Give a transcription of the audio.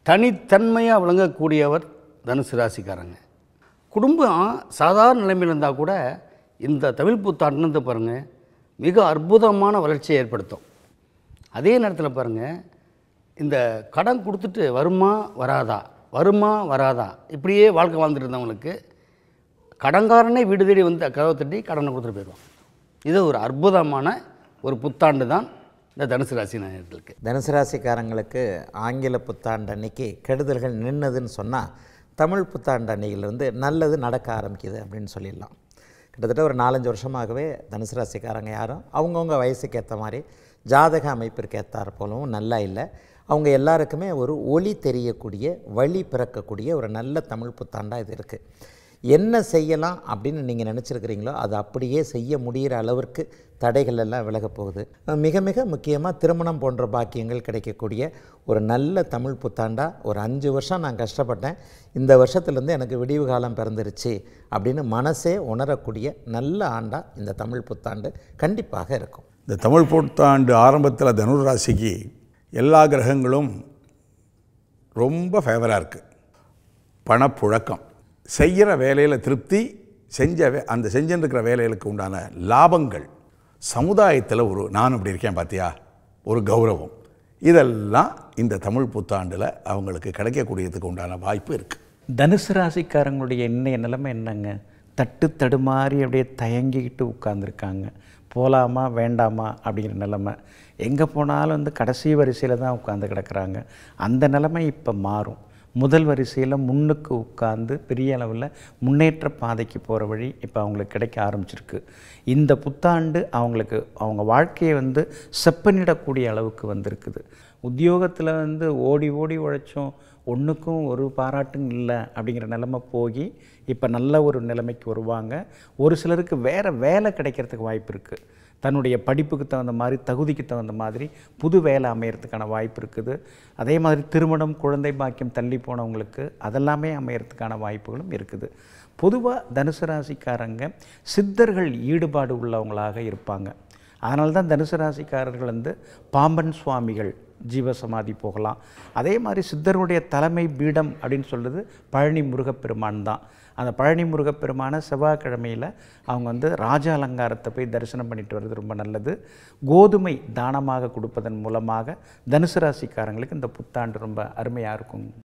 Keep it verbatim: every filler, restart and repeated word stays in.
தனித்தன்மையாக விளங்கக்கூடியவர் தனுசு ராசிக்காரங்க. குடும்பம் சாதாரண நிலைமையில் இருந்தால் கூட இந்த தமிழ் புத்தாண்டு பாருங்கள் மிக அற்புதமான வளர்ச்சியை ஏற்படுத்தும். அதே நேரத்தில் பாருங்கள், இந்த கடன் கொடுத்துட்டு வருமா வராதா வருமா வராதா இப்படியே வாழ்க்கை வாழ்ந்துட்டு இருந்தவங்களுக்கு கடன்காரனே வீடு தேடி வந்து கதவை தட்டி கடனை கொடுத்துட்டு போயிடுவான். இது ஒரு அற்புதமான ஒரு புத்தாண்டு தான் இந்த தனுசு ராசி நேயர்களுக்கு. தனுசு ராசிக்காரங்களுக்கு ஆங்கில புத்தாண்டு அன்னைக்கு கெடுதல்கள் நின்னதுன்னு சொன்னால், தமிழ் புத்தாண்டு அன்னையிலேருந்து நல்லது நடக்க ஆரம்பிக்குது அப்படின்னு சொல்லிடலாம். கிட்டத்தட்ட ஒரு நாலஞ்சு வருஷமாகவே தனுசு ராசிக்காரங்க யாரும் அவங்கவுங்க வயசுக்கு ஏற்ற மாதிரி ஜாதக அமைப்பிற்கு ஏற்றார் போலவும் நல்லா இல்லை. அவங்க எல்லாருக்குமே ஒரு ஒளி தெரியக்கூடிய, வழி பிறக்கக்கூடிய ஒரு நல்ல தமிழ் புத்தாண்டாக இது இருக்குது. என்ன செய்யலாம் அப்படின்னு நீங்கள் நினச்சிருக்கிறீங்களோ அது அப்படியே செய்ய முடிகிற அளவிற்கு தடைகள் எல்லாம் விலகப் போகுது. மிக மிக முக்கியமாக திருமணம் போன்ற பாக்கியங்கள் கிடைக்கக்கூடிய ஒரு நல்ல தமிழ் புத்தாண்டாக, ஒரு அஞ்சு வருஷம் நான் கஷ்டப்பட்டேன், இந்த வருஷத்துலேருந்து எனக்கு விடிவு காலம் பிறந்துருச்சு அப்படின்னு மனசே உணரக்கூடிய நல்ல ஆண்டாக இந்த தமிழ் புத்தாண்டு கண்டிப்பாக இருக்கும். இந்த தமிழ் புத்தாண்டு ஆரம்பத்தில் தனுர் ராசிக்கு எல்லா கிரகங்களும் ரொம்ப ஃபேவராக இருக்குது. பணப்புழக்கம், செய்கிற வேலையில் திருப்தி, செஞ்ச வே அந்த செஞ்சுருக்கிற வேலைகளுக்கு உண்டான லாபங்கள், சமுதாயத்தில் ஒரு நான் இப்படி இருக்கேன் பார்த்தியா ஒரு கௌரவம், இதெல்லாம் இந்த தமிழ் புத்தாண்டில் அவங்களுக்கு கிடைக்கக்கூடியதுக்கு உண்டான வாய்ப்பு இருக்குது. தனுசு ராசிக்காரங்களுடைய இன்னைய நிலைமை என்னங்க, தட்டு தடுமாறி அப்படியே தயங்கிக்கிட்டு உட்காந்துருக்காங்க. போகலாமா வேண்டாமா அப்படிங்கிற நிலைமை. எங்கே போனாலும் வந்து கடைசி வரிசையில் தான் உட்காந்து கிடக்கிறாங்க. அந்த நிலைமை இப்போ மாறும். முதல் வரிசையில் முன்னுக்கு உட்கார்ந்து பெரிய அளவில் முன்னேற்ற பாதைக்கு போகிற வழி இப்போ அவங்களுக்கு கிடைக்க ஆரம்பிச்சிருக்கு. இந்த புத்தாண்டு அவங்களுக்கு அவங்க வாழ்க்கையை வந்து செப்பனிடக்கூடிய அளவுக்கு வந்திருக்குது. உத்தியோகத்தில் வந்து ஓடி ஓடி உழைச்சோம், ஒன்றுக்கும் ஒரு பாராட்டும் இல்லை அப்படிங்கிற நிலைமை போய் இப்போ நல்ல ஒரு நிலைமைக்கு வருவாங்க. ஒரு சிலருக்கு வேறு வேலை கிடைக்கிறதுக்கு வாய்ப்பு இருக்குது. தன்னுடைய படிப்புக்கு தகுந்த மாதிரி, தகுதிக்கு தகுந்த மாதிரி புது வேலை அமையறதுக்கான வாய்ப்பு இருக்குது. அதே மாதிரி திருமணம், குழந்தை பாக்கியம் தள்ளி போனவங்களுக்கு அதெல்லாமே அமையறதுக்கான வாய்ப்புகளும் இருக்குது. பொதுவாக தனுசு ராசிக்காரங்க சித்தர்கள் ஈடுபாடு உள்ளவங்களாக இருப்பாங்க. அதனால தான் தனுசு ராசிக்காரர்கள் வந்து பாம்பன் சுவாமிகள் ஜீவசமாதி போகலாம். அதே மாதிரி சித்தருடைய தலைமை பீடம் அப்படின்னு சொல்கிறது பழனி முருகப்பெருமான் தான். அந்த பழனி முருகப்பெருமான செவ்வாய்க்கிழமையில் அவங்க வந்து ராஜ அலங்காரத்தை போய் தரிசனம் பண்ணிட்டு வர்றது ரொம்ப நல்லது. கோதுமை தானமாக கொடுப்பதன் மூலமாக தனுசு ராசிக்காரங்களுக்கு இந்த புத்தாண்டு ரொம்ப அருமையாக இருக்கும்.